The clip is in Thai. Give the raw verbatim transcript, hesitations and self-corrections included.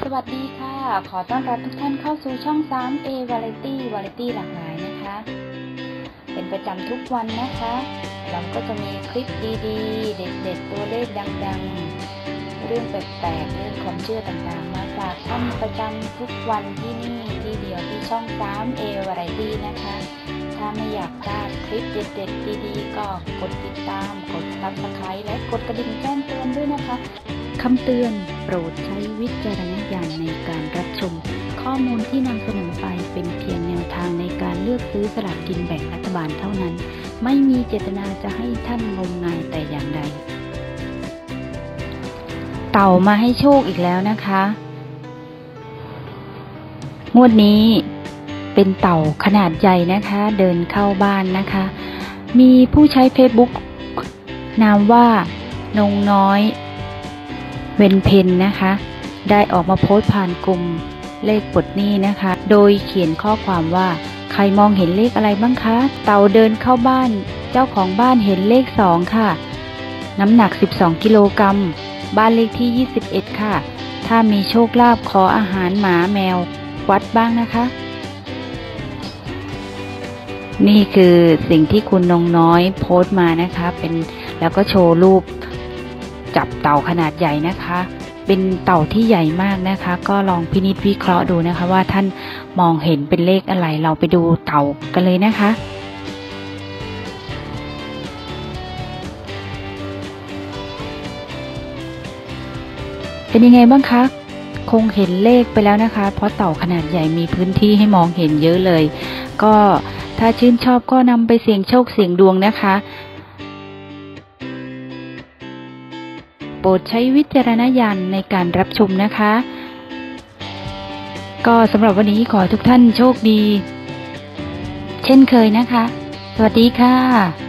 สวัสดีค่ะขอต้อนรับทุกท่านเข้าสู่ช่อง ทรี เอ Variety Variety หลากหลายนะคะเป็นประจำทุกวันนะคะเราก็จะมีคลิปดีๆเด็ดๆตัวเลขดังๆเรื่องแปลกๆเรื่องความเชื่อต่างๆมาฝากท่านประจำทุกวันที่นี่ที่เดียวที่ช่อง ทรี เอ Variety นะคะถ้าไม่อยากพลาดคลิปเด็ดๆดีๆก็กดติดตามกด ซับสไครบ์ และกดกระดิ่งแจ้งเตือนด้วยนะคะคำเตือนโปรดใช้วิจารณญาณในการรับชมข้อมูลที่นำเสนอไปเป็นเพียงแนวทางในการเลือกซื้อสลากกินแบ่งรัฐบาลเท่านั้นไม่มีเจตนาจะให้ท่านงมงายแต่อย่างใดเต่ามาให้โชคอีกแล้วนะคะงวดนี้เป็นเต่าขนาดใหญ่นะคะเดินเข้าบ้านนะคะมีผู้ใช้ เฟซบุ๊ก นามว่านงน้อยเวนเพนนะคะได้ออกมาโพสต์ผ่านกลุ่มเลขปลดหนี้นะคะโดยเขียนข้อความว่าใครมองเห็นเลขอะไรบ้างคะเต่าเดินเข้าบ้านเจ้าของบ้านเห็นเลขสองค่ะน้ำหนักสิบสองกิโลกรัมบ้านเลขที่ยี่สิบเอ็ดค่ะถ้ามีโชคลาภขออาหารหมาแมววัดบ้างนะคะนี่คือสิ่งที่คุณนงน้อยโพสต์มานะคะเป็นแล้วก็โชว์รูปจับเต่าขนาดใหญ่นะคะเป็นเต่าที่ใหญ่มากนะคะก็ลองพินิจวิเคราะห์ดูนะคะว่าท่านมองเห็นเป็นเลขอะไรเราไปดูเต่ากันเลยนะคะเป็นยังไงบ้างคะคงเห็นเลขไปแล้วนะคะเพราะเต่าขนาดใหญ่มีพื้นที่ให้มองเห็นเยอะเลยก็ถ้าชื่นชอบก็นำไปเสี่ยงโชคเสี่ยงดวงนะคะโปรดใช้วิจารณญาณในการรับชมนะคะก็สำหรับวันนี้ขอให้ทุกท่านโชคดีเช่นเคยนะคะสวัสดีค่ะ